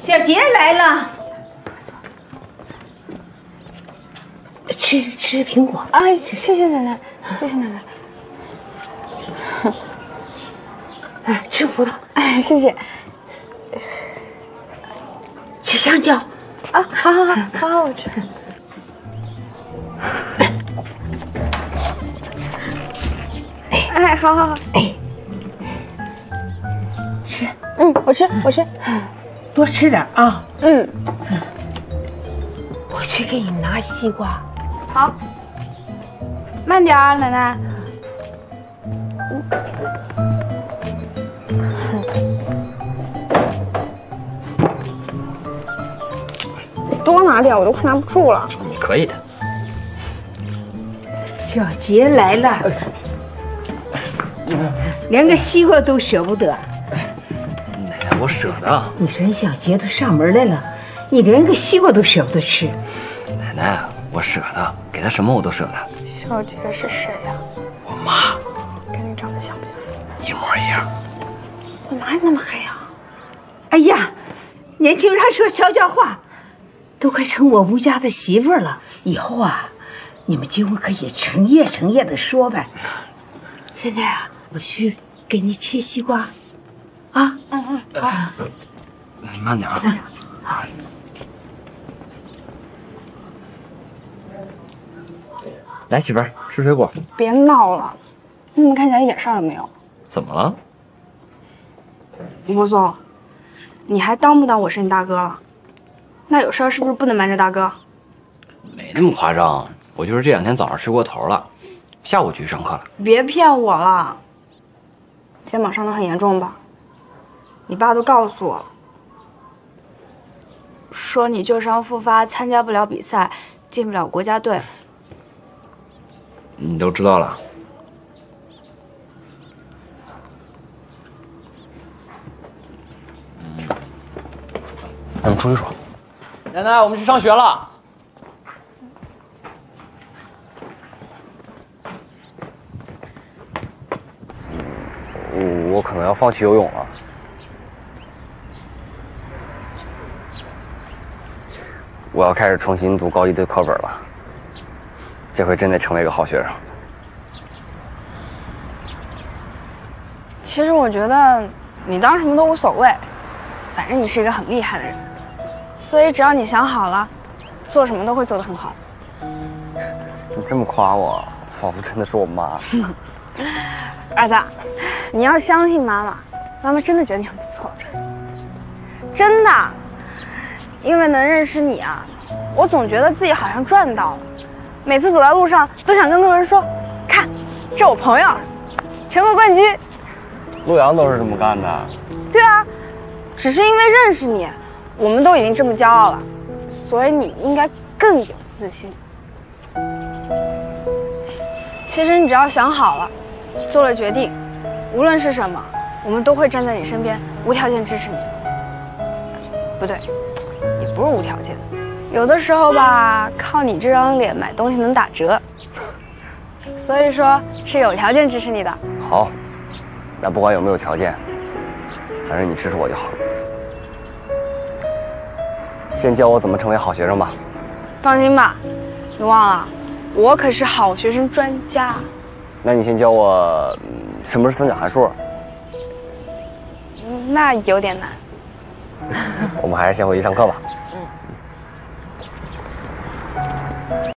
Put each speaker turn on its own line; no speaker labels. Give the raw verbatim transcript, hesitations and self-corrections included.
小杰来了，吃吃苹果
啊！谢谢奶奶，谢谢奶奶。
哎，吃葡萄，
哎，谢谢。
吃香蕉，
啊，好好好，好好，我吃。哎，好好好，哎，
吃，
嗯，我吃，我吃，
多吃点啊。
嗯，
我去给你拿西瓜。
好，慢点儿，奶奶。多拿点，我都快拿不住了。
你可以的。
小杰来了，连个西瓜都舍不得。
奶奶，我舍得。
你说人小杰都上门来了，你连个西瓜都舍不得吃。
奶奶，我舍得，给他什么我都舍得。
小杰是谁呀？
我妈。
跟你长得像不像？
一模一样。
我哪有那么黑啊？
哎呀，年轻人还说悄悄话，都快成我吴家的媳妇了。以后啊，你们结婚可以成夜成夜的说呗。现在啊，我去给你切西瓜，啊，
嗯嗯，好，
慢点啊。
好。
来，媳妇儿，吃水果。
别闹了，你们看起来一点事儿都没有。
怎么了？
吴柏松，你还当不当我是你大哥了？那有事儿是不是不能瞒着大哥？
没那么夸张，我就是这两天早上睡过头了，下午就去上课了。
别骗我了，肩膀伤得很严重吧？你爸都告诉我了，说你旧伤复发，参加不了比赛，进不了国家队。
你都知道了。嗯，咱们出去说。奶奶，我们去上学了。我可能要放弃游泳了。我要开始重新读高一的课本了。这回真得成为一个好学生。
其实我觉得你当什么都无所谓，反正你是一个很厉害的人，所以只要你想好了，做什么都会做得很好。
你这么夸我，仿佛真的是我妈。
儿子，你要相信妈妈，妈妈真的觉得你很不错，真的。因为能认识你啊，我总觉得自己好像赚到了。每次走在路上，都想跟路人说：“看，这我朋友，全国冠军。”
陆阳都是这么干的。
对啊，只是因为认识你，我们都已经这么骄傲了，所以你应该更有自信。其实你只要想好了，做了决定，无论是什么，我们都会站在你身边，无条件支持你。不对，也不是无条件，有的时候吧，靠你这张脸买东西能打折，所以说是有条件支持你的。
好，那不管有没有条件，反正你支持我就好。先教我怎么成为好学生吧。
放心吧，你忘了，我可是好学生专家。
那你先教我、嗯、什么是三角函数。
那有点难。
我们还是先回去上课吧。